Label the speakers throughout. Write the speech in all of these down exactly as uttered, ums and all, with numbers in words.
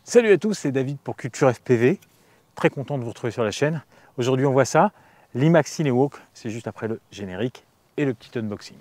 Speaker 1: Salut à tous, c'est David pour Culture F P V. Très content de vous retrouver sur la chaîne. Aujourd'hui on voit ça, l'IMAX Cinewalk, c'est juste après le générique et le petit unboxing.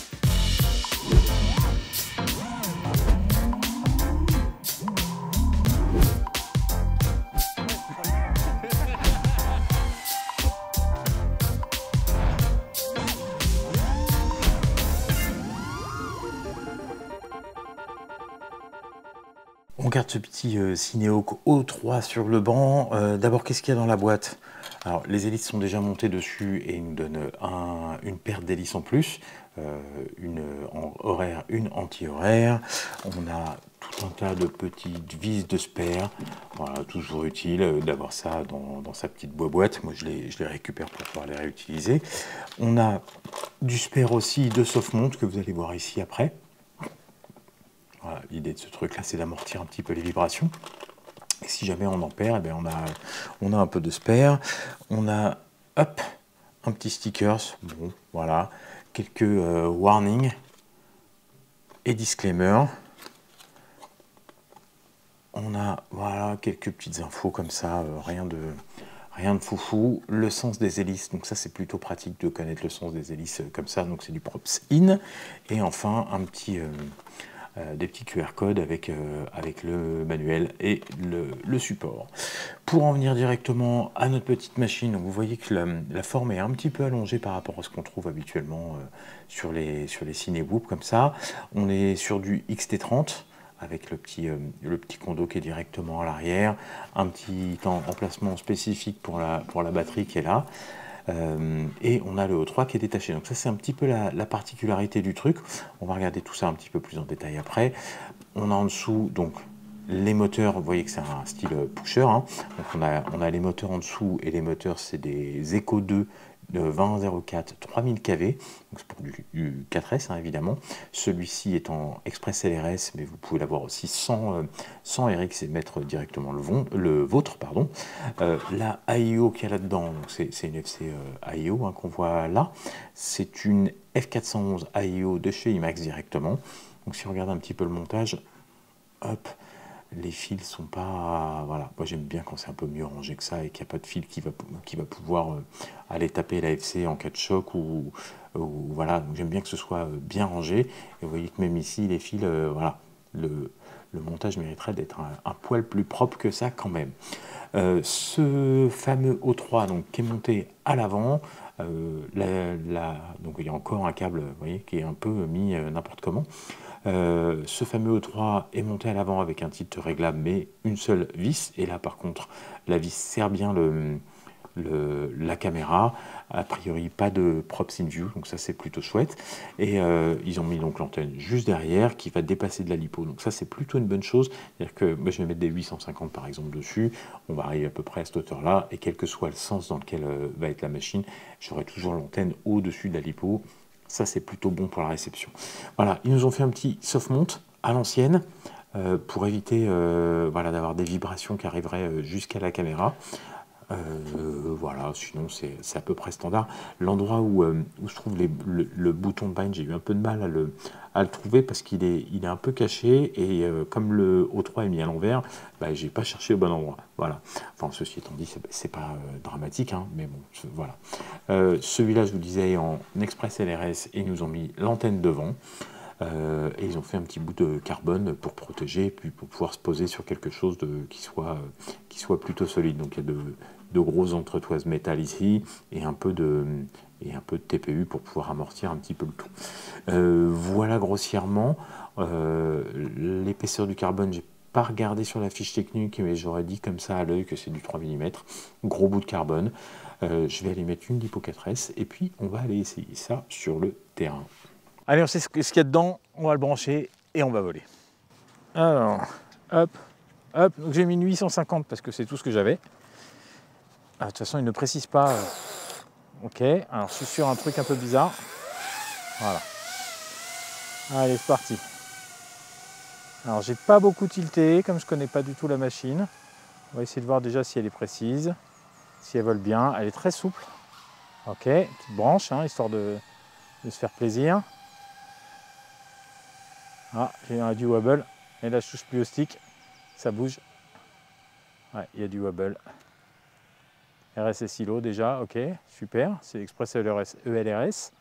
Speaker 1: On garde ce petit euh, Cinewalk O trois sur le banc. Euh, D'abord, qu'est-ce qu'il y a dans la boîte? Alors, les hélices sont déjà montées dessus et ils nous donnent un, une paire d'hélices en plus, euh, une en horaire, une anti-horaire. On a tout un tas de petites vis de spare. Voilà, toujours utile d'avoir ça dans, dans sa petite boîte. Moi, je les, je les récupère pour pouvoir les réutiliser. On a du spare aussi de soft-mount que vous allez voir ici après. Voilà, l'idée de ce truc là c'est d'amortir un petit peu les vibrations. Et si jamais on en perd, eh bien on, a, on a un peu de spare. On a hop, un petit stickers, bon voilà, quelques euh, warnings et disclaimers. On a voilà quelques petites infos comme ça, euh, rien de rien de foufou. Le sens des hélices, donc ça c'est plutôt pratique de connaître le sens des hélices comme ça, donc c'est du props in. Et enfin un petit euh, Euh, des petits Q R codes avec, euh, avec le manuel et le, le support. Pour en venir directement à notre petite machine, donc vous voyez que la, la forme est un petit peu allongée par rapport à ce qu'on trouve habituellement euh, sur les, sur les Cinewalk comme ça. On est sur du X T trente avec le petit, euh, le petit condo qui est directement à l'arrière, un petit emplacement spécifique pour la, pour la batterie qui est là. Euh, et on a le O trois qui est détaché. Donc ça c'est un petit peu la, la particularité du truc. On va regarder tout ça un petit peu plus en détail après. On a en dessous donc les moteurs, vous voyez que c'est un style pusher, hein. Donc on a, on a les moteurs en dessous et les moteurs c'est des Echo deux de vingt zéro quatre trois mille K V, donc c'est pour du, du quatre S hein, évidemment. Celui-ci est en Express L R S, mais vous pouvez l'avoir aussi sans, euh, sans R X et mettre directement le, von, le vôtre. Pardon. Euh, la A I O qu'il y a là-dedans, c'est une F C euh, A I O hein, qu'on voit là, c'est une F quatre cent onze A I O de chez IMAX directement. Donc si on regarde un petit peu le montage, hop, les fils sont pas, voilà, moi j'aime bien quand c'est un peu mieux rangé que ça et qu'il n'y a pas de fil qui va, qui va pouvoir euh, aller taper la F C en cas de choc ou, ou voilà, donc j'aime bien que ce soit bien rangé. Et vous voyez que même ici les fils, euh, voilà, le, le montage mériterait d'être un, un poil plus propre que ça quand même. Euh, ce fameux O trois donc, qui est monté à l'avant, euh, la, la, donc il y a encore un câble vous voyez, qui est un peu mis euh, n'importe comment. Euh, ce fameux O trois est monté à l'avant avec un titre réglable mais une seule vis, et là par contre la vis sert bien le, le, la caméra, a priori pas de props in view, donc ça c'est plutôt chouette. Et euh, ils ont mis donc l'antenne juste derrière qui va dépasser de la lipo, donc ça c'est plutôt une bonne chose. C'est-à-dire que moi, je vais mettre des huit cent cinquante par exemple dessus, on va arriver à peu près à cette hauteur là, et quel que soit le sens dans lequel euh, va être la machine, j'aurai toujours l'antenne au-dessus de la lipo. Ça c'est plutôt bon pour la réception. Voilà, ils nous ont fait un petit soft mount à l'ancienne euh, pour éviter euh, voilà, d'avoir des vibrations qui arriveraient jusqu'à la caméra. Euh, voilà, sinon c'est à peu près standard. L'endroit où, euh, où se trouve les, le, le bouton de bind, j'ai eu un peu de mal à le, à le trouver parce qu'il est, il est un peu caché, et euh, comme le O trois est mis à l'envers, bah, j'ai pas cherché au bon endroit. Voilà. Enfin, ceci étant dit, c'est pas euh, dramatique, hein, mais bon, voilà. Euh, Celui-là, je vous disais, en Express L R S, et ils nous ont mis l'antenne devant. Euh, et ils ont fait un petit bout de carbone pour protéger, puis pour pouvoir se poser sur quelque chose de, qui, soit, euh, qui soit plutôt solide. Donc il y a de, de grosses entretoises métal ici et un peu de, et un peu de T P U pour pouvoir amortir un petit peu le tout. Euh, voilà grossièrement euh, l'épaisseur du carbone. J'ai pas regardé sur la fiche technique, mais j'aurais dit comme ça à l'œil que c'est du trois millimètres. Gros bout de carbone. Euh, je vais aller mettre une lipo quatre S et puis on va aller essayer ça sur le terrain. Allez, on sait ce qu'il y a dedans, on va le brancher et on va voler. Alors, hop, hop, donc j'ai mis une huit cent cinquante parce que c'est tout ce que j'avais. Ah, de toute façon, il ne précise pas. Euh... Ok, alors je suis sur un truc un peu bizarre. Voilà. Allez, c'est parti. Alors, j'ai pas beaucoup tilté, comme je connais pas du tout la machine. On va essayer de voir déjà si elle est précise, si elle vole bien. Elle est très souple. Ok, petite branche, hein, histoire de, de se faire plaisir. Ah, j'ai un du wobble, et là je touche plus au stick, ça bouge. Ouais, il y a du wobble. R S S Silo déjà, ok, super. C'est Express E L R S.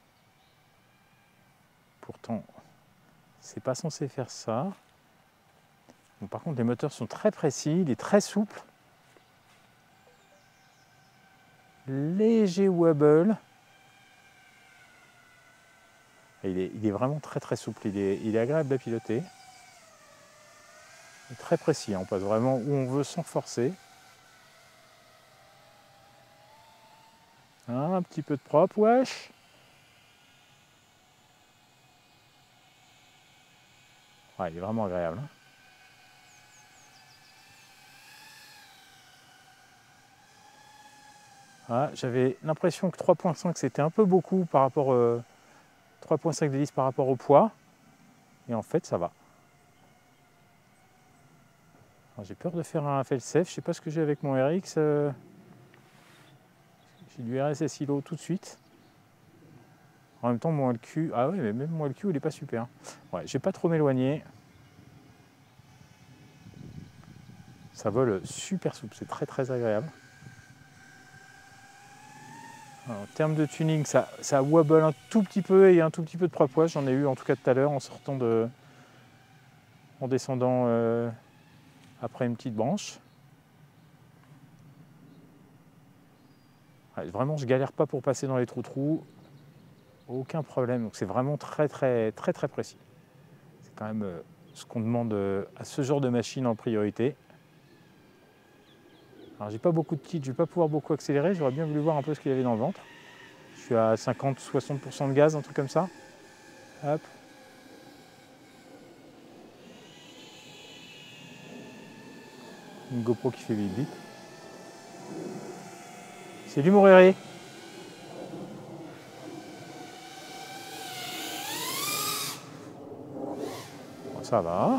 Speaker 1: Pourtant, c'est pas censé faire ça. Bon, par contre, les moteurs sont très précis, il est très souple. Léger wobble. Et il, est, il est vraiment très très souple, il est, il est agréable à piloter. Il est très précis, hein. On passe vraiment où on veut sans forcer. Hein, un petit peu de propre, wesh. Ouais, il est vraiment agréable. Hein. Ah, j'avais l'impression que trois point cinq c'était un peu beaucoup par rapport euh, trois point cinq d'hélice par rapport au poids. Et en fait, ça va. J'ai peur de faire un fail-safe. Je ne sais pas ce que j'ai avec mon R X. Euh... J'ai du R S S Silo tout de suite. En même temps, mon L Q... Ah oui, mais même mon L Q, il n'est pas super. Ouais, je vais pas trop m'éloigner. Ça vole super souple. C'est très très agréable. Alors, en termes de tuning, ça, ça wobble un tout petit peu et un tout petit peu de propre. J'en ai eu en tout cas tout à l'heure en sortant de... en descendant euh, après une petite branche. Ouais, vraiment, je galère pas pour passer dans les trous-trous. Aucun problème. Donc c'est vraiment très très très très précis. C'est quand même euh, ce qu'on demande euh, à ce genre de machine en priorité. Alors j'ai pas beaucoup de kit, je vais pas pouvoir beaucoup accélérer. J'aurais bien voulu voir un peu ce qu'il y avait dans le ventre. Je suis à cinquante à soixante pour cent de gaz, un truc comme ça. Hop. Une GoPro qui fait bip bip. C'est du Moréré. Bon, ça va.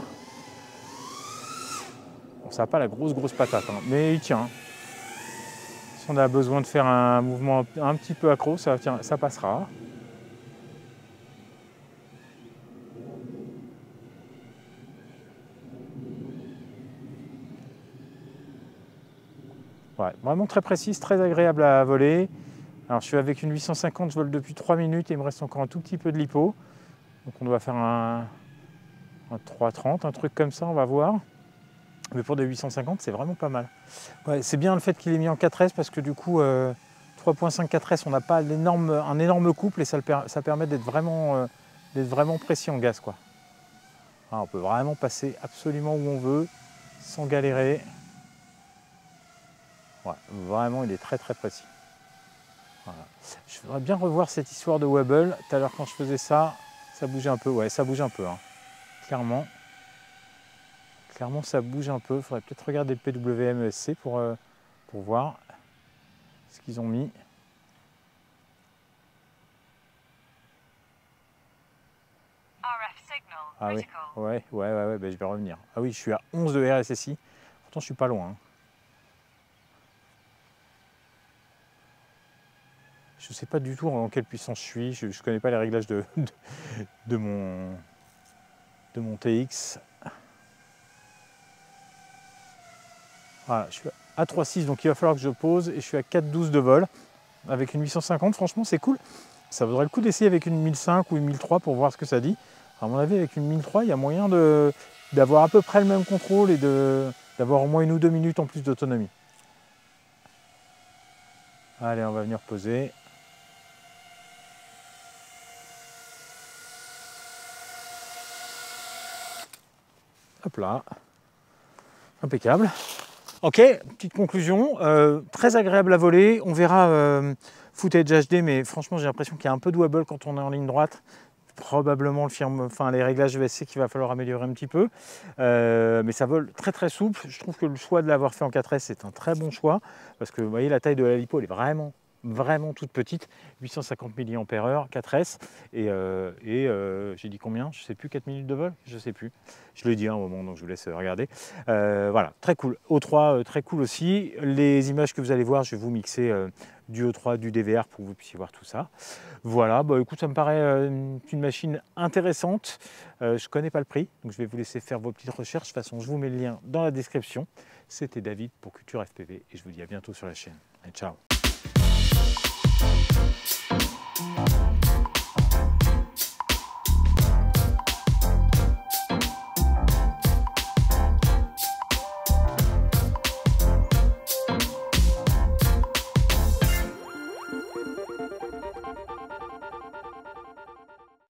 Speaker 1: Bon, ça n'a pas la grosse grosse patate, hein, mais il tient. Si on a besoin de faire un mouvement un petit peu accro, ça, tient, ça passera. Ouais, vraiment très précise, très agréable à voler. Alors je suis avec une huit cent cinquante, je vole depuis trois minutes et il me reste encore un tout petit peu de lipo. Donc on doit faire un, un trois trente, un truc comme ça, on va voir. Mais pour des huit cent cinquante, c'est vraiment pas mal. Ouais, c'est bien le fait qu'il ait mis en quatre S parce que du coup, euh, trois point cinq quatre S, on n'a pas l'énorme, un énorme couple et ça, le, ça permet d'être vraiment, euh, d'être vraiment précis en gaz, quoi. Ah, on peut vraiment passer absolument où on veut, sans galérer. Ouais, vraiment, il est très très précis. Voilà. Je voudrais bien revoir cette histoire de wobble. Tout à l'heure, quand je faisais ça, ça bougeait un peu. Ouais, ça bouge un peu, hein. Clairement. Clairement, ça bouge un peu. Il faudrait peut-être regarder le P W M E S C pour, euh, pour voir ce qu'ils ont mis. Ah oui, ouais, ouais, ouais, ouais, ben je vais revenir. Ah oui, je suis à onze de R S S I. Pourtant, je suis pas loin. Hein. Je ne sais pas du tout en quelle puissance je suis. Je ne connais pas les réglages de, de, de, mon, de mon T X. Voilà, je suis à trois virgule six, donc il va falloir que je pose. Et je suis à quatre virgule douze de vol. Avec une huit cent cinquante, franchement, c'est cool. Ça vaudrait le coup d'essayer avec une mille cinq ou une mille trois pour voir ce que ça dit. À mon avis, avec une mille trois, il y a moyen d'avoir à peu près le même contrôle et d'avoir au moins une ou deux minutes en plus d'autonomie. Allez, on va venir poser. Hop là. Impeccable. Ok, petite conclusion. Euh, très agréable à voler. On verra euh, footage H D, mais franchement, j'ai l'impression qu'il y a un peu de wobble quand on est en ligne droite. Probablement le firme, enfin, les réglages V S C qu'il va falloir améliorer un petit peu. Euh, mais ça vole très très souple. Je trouve que le choix de l'avoir fait en quatre S, c'est un très bon choix. Parce que vous voyez, la taille de la lipo, elle est vraiment vraiment toute petite, huit cent cinquante milliampères heure, quatre S, et, euh, et euh, j'ai dit combien? Je sais plus, quatre minutes de vol? Je sais plus. Je le dis à un moment, donc je vous laisse regarder. Euh, voilà, très cool. O trois, euh, très cool aussi. Les images que vous allez voir, je vais vous mixer euh, du O trois, du D V R pour que vous puissiez voir tout ça. Voilà, bah écoute, ça me paraît euh, une machine intéressante. Euh, je ne connais pas le prix, donc je vais vous laisser faire vos petites recherches. De toute façon, je vous mets le lien dans la description. C'était David pour Culture F P V et je vous dis à bientôt sur la chaîne. Et ciao.